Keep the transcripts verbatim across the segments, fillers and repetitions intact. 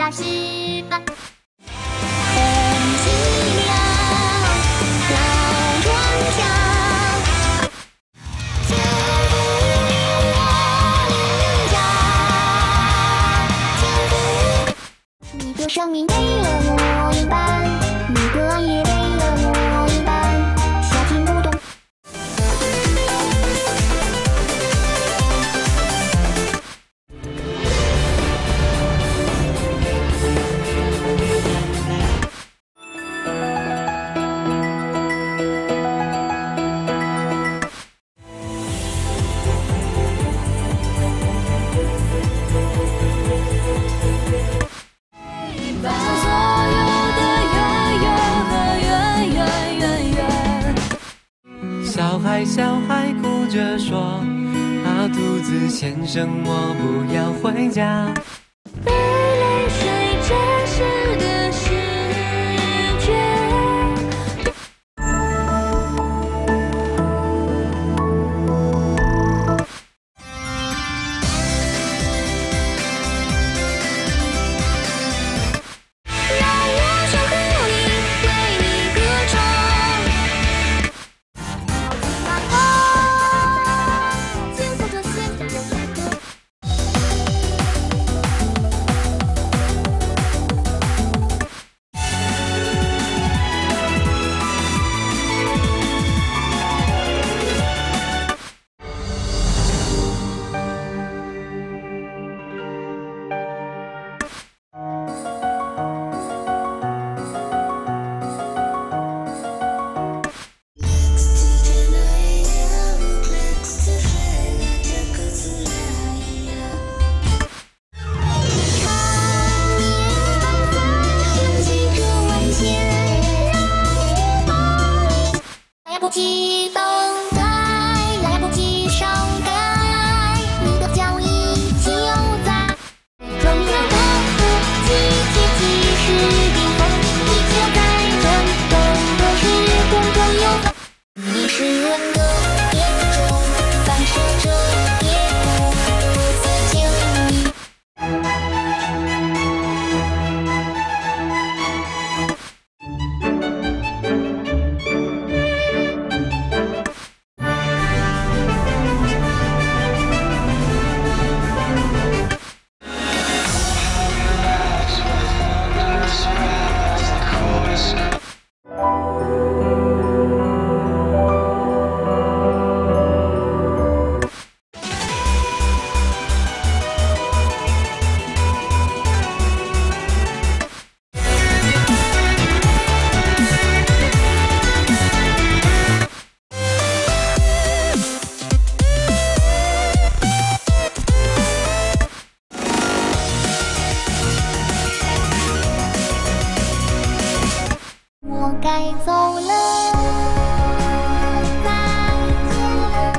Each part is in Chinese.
大西吧。红旗亮，老庄稼，千古我领家。千古，你的生命给了我一半，你的爱也给了我一半，下听不懂。 小孩，小孩哭着说：“啊，兔子先生，我不要回家。” 被泪水沾湿的世界。让我像狐狸为你歌唱。 来不及等待，来不及伤感，你的脚已就在。转眼的季节，即是缤纷，你就在转动的时光中游走。你是人的眼中反射着夜空如此静谧。 我该走了，再见。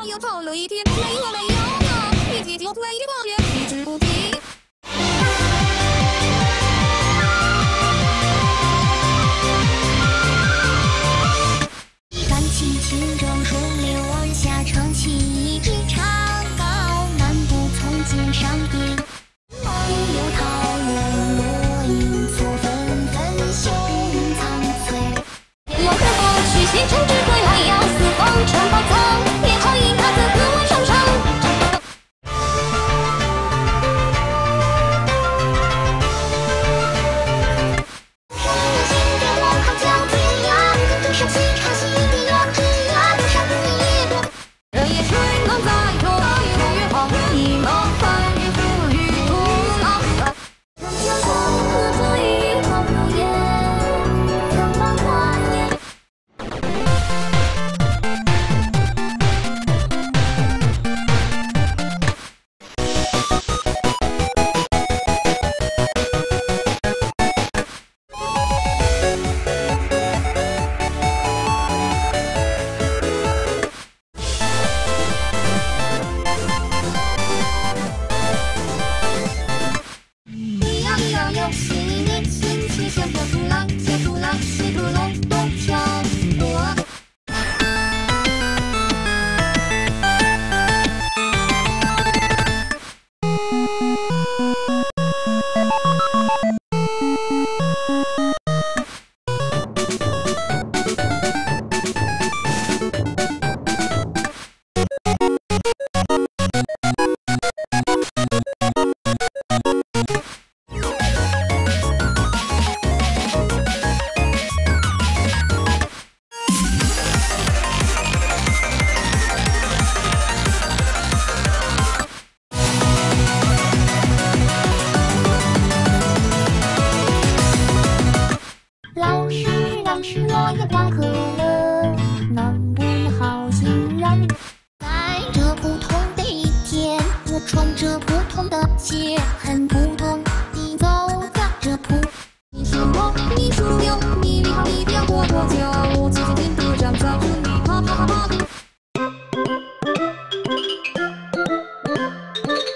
我又跑了一天，没有没有了，一急就退化也一直不停。 感情情正顺流而下，撑起一支长篙，漫步从肩上边。梦流涛人落影错纷纷，胸苍翠。我可否去县城只归来，要四方城堡藏，也好一他子和我上场。山有心给我靠脚天涯，跟着上西茶西地两只鸭，多少一多。 人也水浪在头，越来越好，一毛翻越富裕土老。 让天空和作雨好如烟，让漫花烟。咿呀咿呀哟，新年新气象，小猪郎，小猪郎，喜猪隆咚锵我。老师，老师，我也挂科了，能不能好心让？在这普通的一天，我穿着普通的鞋，很普通地走在这普。你是我，你属牛，你。